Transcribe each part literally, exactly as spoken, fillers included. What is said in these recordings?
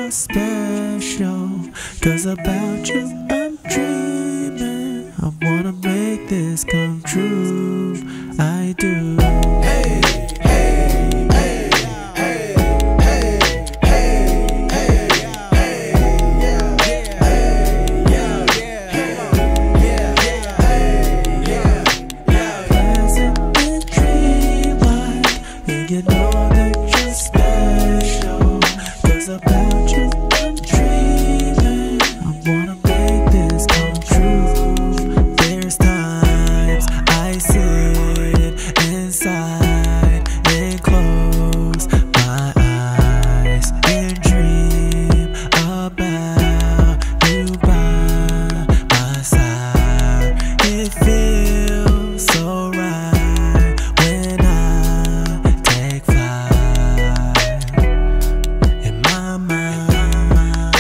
you're special, 'cause about you I'm dreaming. I wanna make this come true, I do. Hey, hey, hey, hey, hey, hey, hey, hey, yeah, hey, yeah, hey, yeah, hey, yeah, yeah. Pleasant and dreamlike, and you know that you're special, 'cause about you I'm dreaming. I wanna make this come true. There's times I sit inside and close my eyes and dream about you by my side. It feels so right when I take flight in my mind.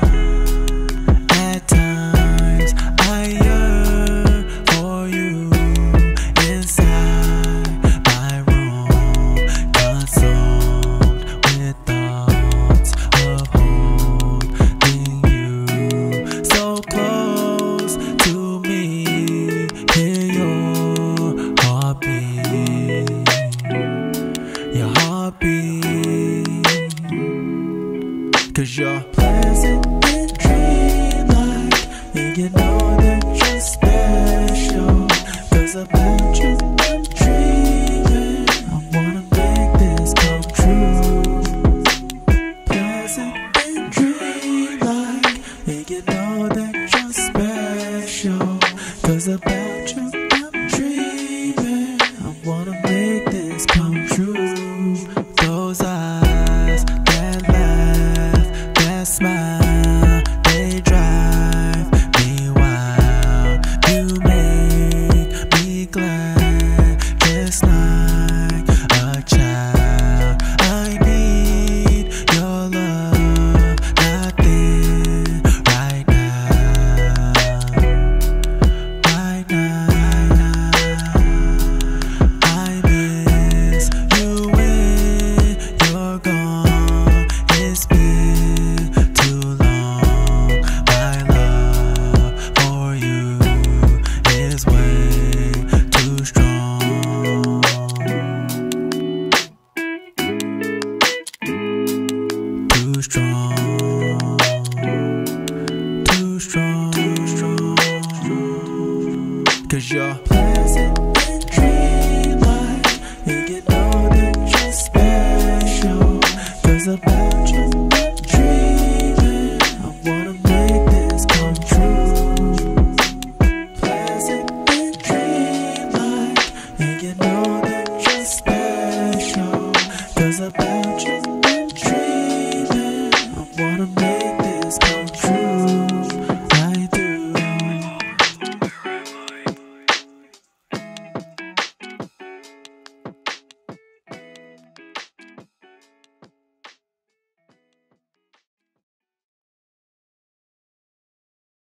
At times I yearn for you inside my room, consumed with thoughts of holding you so close to me. Hear your heartbeat, your heartbeat, 'cause you're pleasant and dreamlike, and you know that you're special, 'cause about you I'm dreaming. I wanna make this come true. Pleasant and dreamlike, and you know that you're special, 'cause about you I'm dreaming. I wanna make this come true. Those eyes that laugh, that smile, they drive me wild. You make me glad, just like a child. I need your love, not then, right now, right now. I miss you when you're gone. It's been too long. My love for you is way too strong, too strong, too strong, too strong, 'cause you're